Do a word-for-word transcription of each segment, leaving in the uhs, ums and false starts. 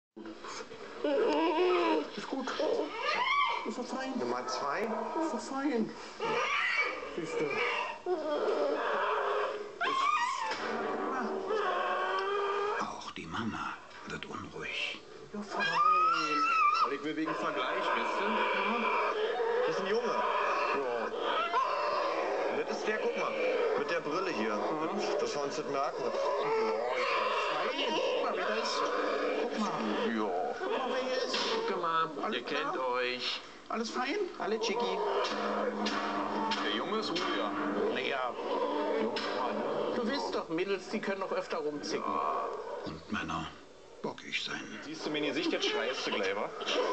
Ist gut. Ist doch fein. Nummer zwei. Ist doch fein. Siehst du. Auch die Mama wird unruhig. Ja, fein. Weil ich will wegen Vergleich, weißt du? Ja. Das ist ein Junge. Ja. Und das ist der, guck mal, mit der Brille hier. Ja. Das, dass wir uns das merken. Das, Fein. Guck mal, wer da ist. Guck mal. ja. Guck mal, wer hier ist. Guck mal, Alles ihr kennt klar? euch. Alles fein? Alle Chicky. Der Junge ist Julia. Naja. Du weißt doch, Mädels, die können noch öfter rumzicken. Und Männer bockig sein. Siehst du mir in die Sicht, jetzt schreist du gleich, wa?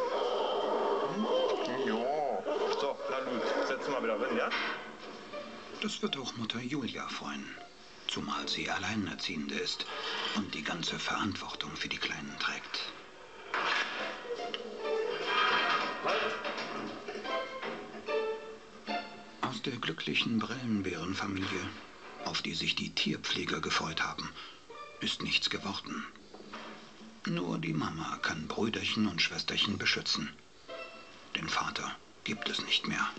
Hm? Ja. So, na gut, setzen wir wieder rein, ja? Das wird auch Mutter Julia freuen. Zumal sie Alleinerziehende ist und die ganze Verantwortung für die Kleinen trägt. Aus der glücklichen Brillenbärenfamilie, auf die sich die Tierpfleger gefreut haben, ist nichts geworden. Nur die Mama kann Brüderchen und Schwesterchen beschützen. Den Vater gibt es nicht mehr.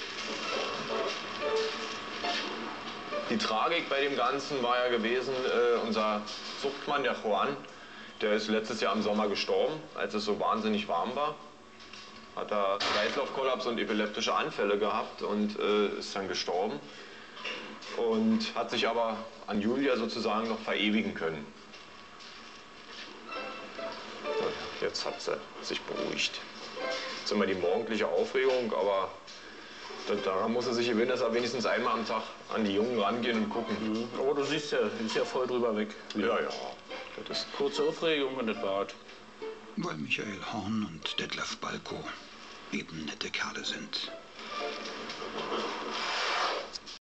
Die Tragik bei dem Ganzen war ja gewesen, äh, unser Zuchtmann, der Juan, der ist letztes Jahr im Sommer gestorben, als es so wahnsinnig warm war. Hat er Kreislaufkollaps und epileptische Anfälle gehabt und äh, ist dann gestorben. Und hat sich aber an Julia sozusagen noch verewigen können. Jetzt hat sie sich beruhigt. Jetzt immer die morgendliche Aufregung, aber daran muss er sich gewöhnen, dass er wenigstens einmal am Tag an die Jungen rangehen und gucken. Mhm. Aber du siehst ja, ist ja voll drüber weg. Ja, ja. Das ist kurze Aufregung und das war's. Weil Michael Horn und Detlef Balko eben nette Kerle sind.